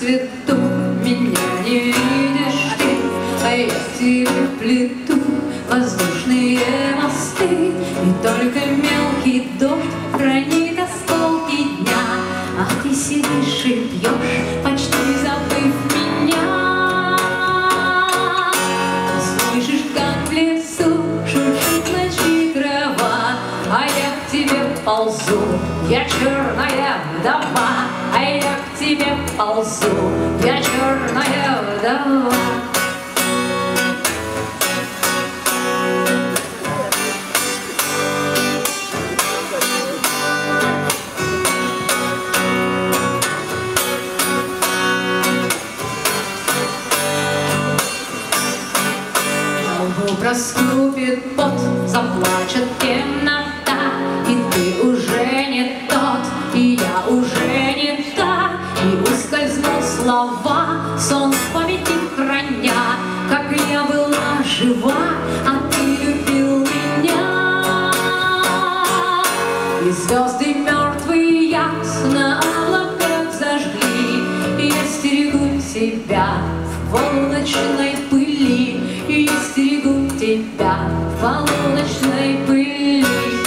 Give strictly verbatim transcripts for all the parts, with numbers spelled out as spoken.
цвету, меня не видишь ты, а я в тебе плету воздушные мосты. И только мелкий дождь хранит осколки дня, а ты сидишь и пьешь, почти забыв меня. Слышишь, как в лесу шуршит ночи трава, а я к тебе ползу, я черная вдова, а я к тебе ползу, я черная вдова. Проступит пот, заплачет темнота, и ты уже не тот, и я уже не та, и ускользнут слова, сон в памяти храня, как я была жива, а ты любил меня. И звезды мертвые ясно облаках зажгли, и я стерегу тебя в полночной пыли, и я стерегу тебя в полуночной пыли.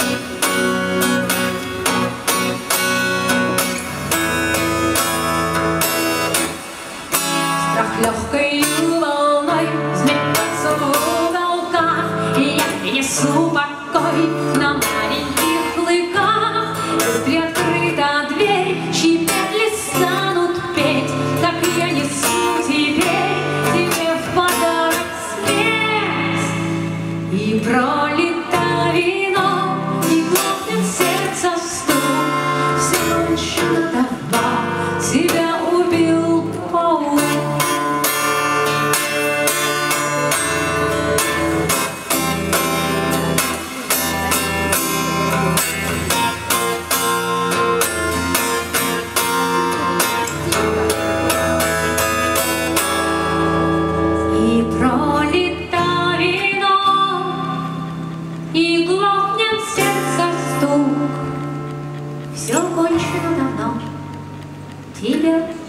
Страх легкой волной взметается в уголках, и я принесу покой на маленьких клыках. Приоткрыта дверь, чьи петли станут петь, так я несу теперь тебе в подарок смерть. И пролито вино, и глохнет сердце стук, всю ночь давно тебя убил паук. И пролито вино, и глохнет сердце стук, все кончено давно, тебя